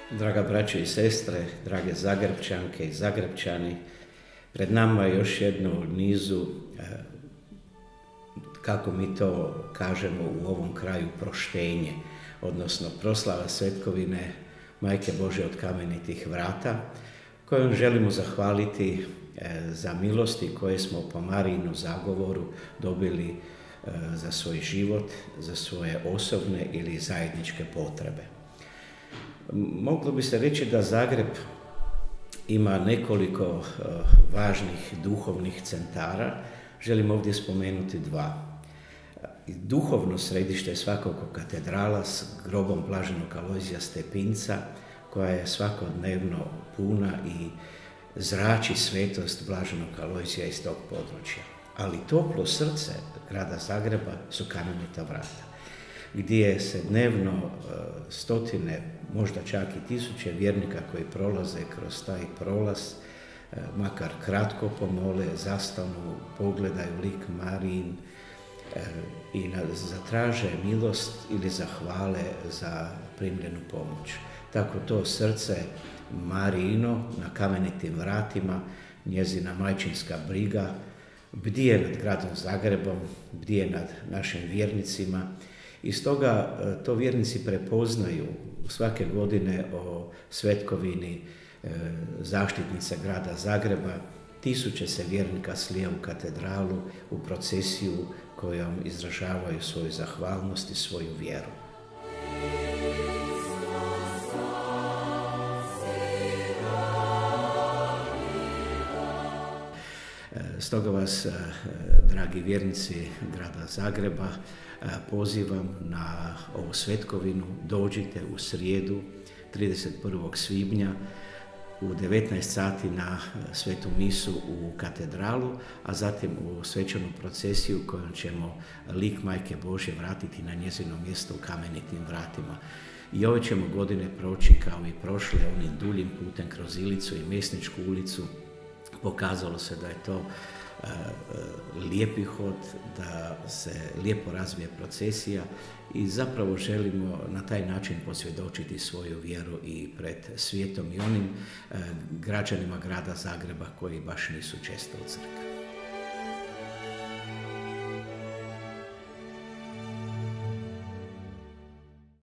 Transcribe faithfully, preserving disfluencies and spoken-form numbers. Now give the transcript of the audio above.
Draga braćo i sestre, drage Zagrebčanke i Zagrebčani, pred nama je još jedno u nizu, kako mi to kažemo u ovom kraju, proštenje, odnosno proslava svetkovine Majke Božje od kamenitih vrata, kojom želimo zahvaliti za milosti koje smo po Marijinu zagovoru dobili za svoj život, za svoje osobne ili zajedničke potrebe. Moglo bi se reći da Zagreb ima nekoliko važnih duhovnih centara. Želim ovdje spomenuti dva. Duhovno središte je svakako katedrala s grobom blaženog Alojzija Stepinca, koja je svakodnevno puna i zrači svetost blaženog Alojzija iz tog područja. Ali toplo srce grada Zagreba su kamenita vrata, gdje se dnevno stotine, možda čak i tisuće vjernika koji prolaze kroz taj prolaz, makar kratko pomole, zastanu, pogledaju lik Marijin i zatraže milost ili zahvale za primljenu pomoć. Tako to srce Marijino na kamenitim vratima, njezina majčinska briga, bdije nad gradom Zagrebom, bdije nad našim vjernicima i stoga to vjernici prepoznaju svake godine o svetkovini zaštitnice grada Zagreba. Tisuće se vjernika slije u katedralu, u procesiju kojom izražavaju svoju zahvalnost i svoju vjeru. Stoga vas, dragi vjernici grada Zagreba, pozivam na ovu svetkovinu. Dođite u srijedu, trideset prvog svibnja, u devetnaest sati na svetu misu u katedralu, a zatim u svečanu procesiju kojom ćemo lik Majke Božje vratiti na njezino mjesto u kamenitim vratima. I ove ćemo godine proći kao i prošle, onim duljim putem kroz Ilicu i Mesničku ulicu. Pokazalo se da je to uh, lijepi hod, da se lijepo razvije procesija i zapravo želimo na taj način posvjedočiti svoju vjeru i pred svijetom i onim uh, građanima grada Zagreba koji baš nisu često u crkvi.